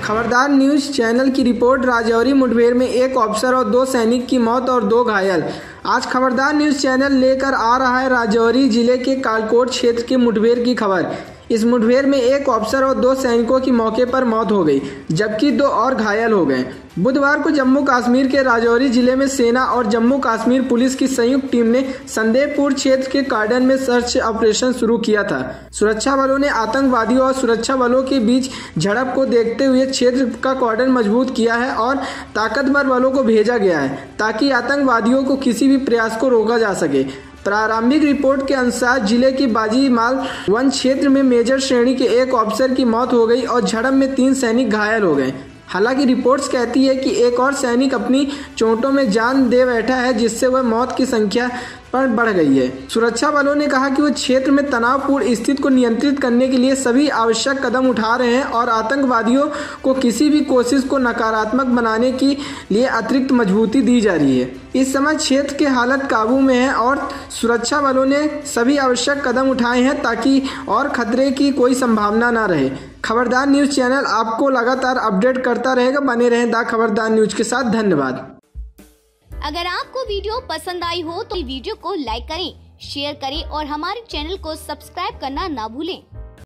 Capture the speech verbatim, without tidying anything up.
खबरदार news channel की रिपोर्ट। राजौरी मुठभेड़ में एक ऑफिसर और दो सैनिक की मौत और दो घायल। आज खबरदार न्यूज चैनल लेकर आ रहा है राजौरी जिले के कालकोट क्षेत्र के मुठभेड़ की खबर। इस मुठभेड़ में एक ऑफिसर और दो सैनिकों की मौके पर मौत हो गई, जबकि दो और घायल हो गए। बुधवार को जम्मू कश्मीर के राजौरी जिले में सेना और जम्मू कश्मीर पुलिस की संयुक्त टीम ने संदेहपुर क्षेत्र के कार्डन में सर्च ऑपरेशन शुरू किया था। सुरक्षा बलों ने आतंकवादियों और सुरक्षा बलों के बीच झड़प को देखते हुए क्षेत्र का कॉर्डन मजबूत किया है और ताकतवर बलों को भेजा गया है ताकि आतंकवादियों को किसी भी प्रयास को रोका जा सके। प्रारंभिक रिपोर्ट के अनुसार जिले की बाजीमाल वन क्षेत्र में मेजर श्रेणी के एक ऑफिसर की मौत हो गई और झड़प में तीन सैनिक घायल हो गए। हालांकि रिपोर्ट्स कहती है कि एक और सैनिक अपनी चोटों में जान दे बैठा है, जिससे वह मौत की संख्या पर बढ़ गई है। सुरक्षा बलों ने कहा कि वो क्षेत्र में तनावपूर्ण स्थिति को नियंत्रित करने के लिए सभी आवश्यक कदम उठा रहे हैं और आतंकवादियों को किसी भी कोशिश को नकारात्मक बनाने के लिए अतिरिक्त मजबूती दी जा रही है। इस समय क्षेत्र की हालत काबू में है और सुरक्षा बलों ने सभी आवश्यक कदम उठाए हैं ताकि और खतरे की कोई संभावना न रहे। खबरदार न्यूज चैनल आपको लगातार अपडेट करता रहेगा। बने रहें द खबरदार न्यूज के साथ। धन्यवाद। अगर आपको वीडियो पसंद आई हो तो वीडियो को लाइक करें, शेयर करें और हमारे चैनल को सब्सक्राइब करना ना भूलें।